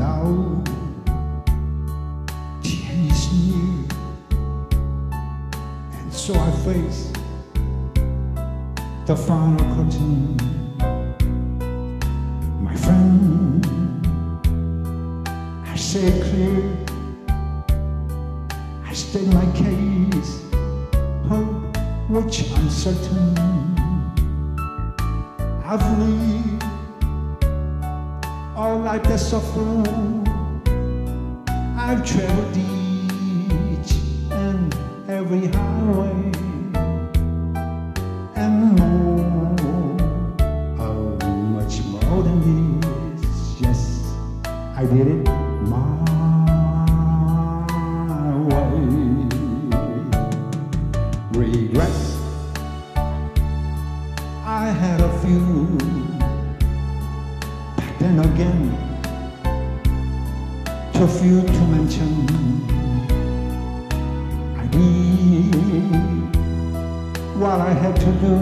now the end is near, and so I face the final curtain. My friend, I say it clear, I state my case, which I'm certain I've lived all life that's so full. I've traveled each and every highway and more, oh, much more than this. Yes, I did it my way. Regrets, I had a few, but then again, too few to mention. I did what I had to do,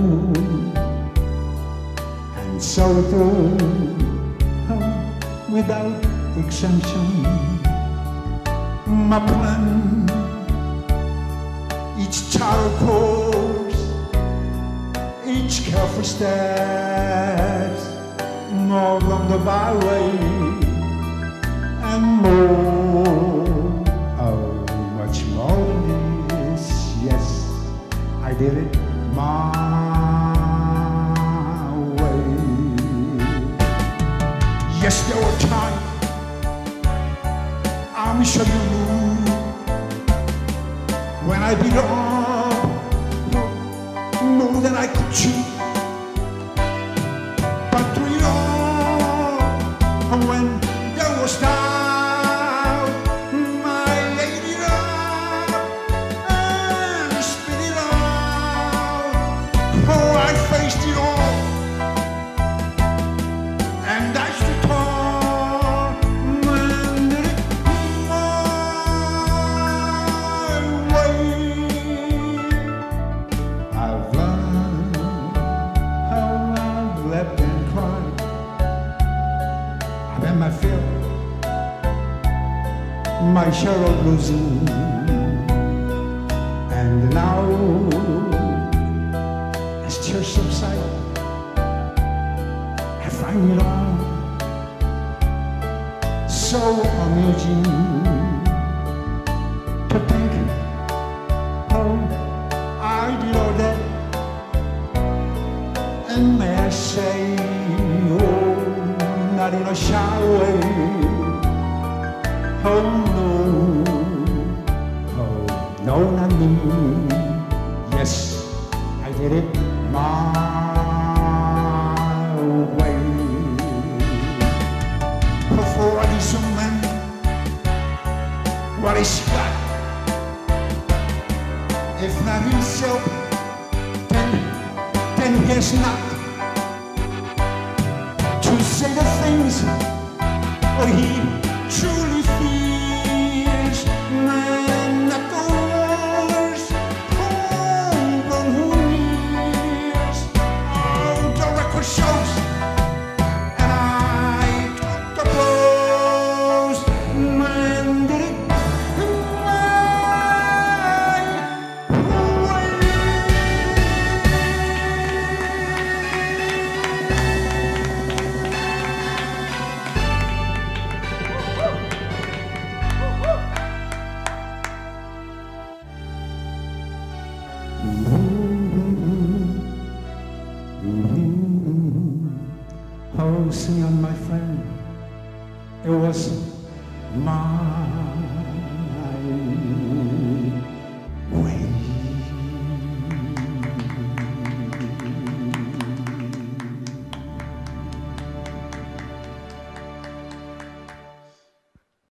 and so do, without exemption. My plan, each charted course, each careful steps, more along the byway, and more, oh, much more than this. Yes, I did it my way. Yes, there were times, I'm sure you knew, when I beat up more than I could chew. But through it all, when there was doubt, my lady love and spit it out. Oh, I faced it all, and I stood tall, and did it my way. I've learned how I've wept and cried. I've had my fill, my share of losing, and now as tears subside, I find it all so amusing to think, oh, I did all that, and may I say, oh, not in a shy way. Oh no, oh no, not me. Yes, I did it my way. For a decent man, what is he got? If not himself, then he has not to say the things he truly feels, man, not the words, oh, but who hears? Oh, the record shows, and I took the blows, man, did it oh, sing on, my friend, it was my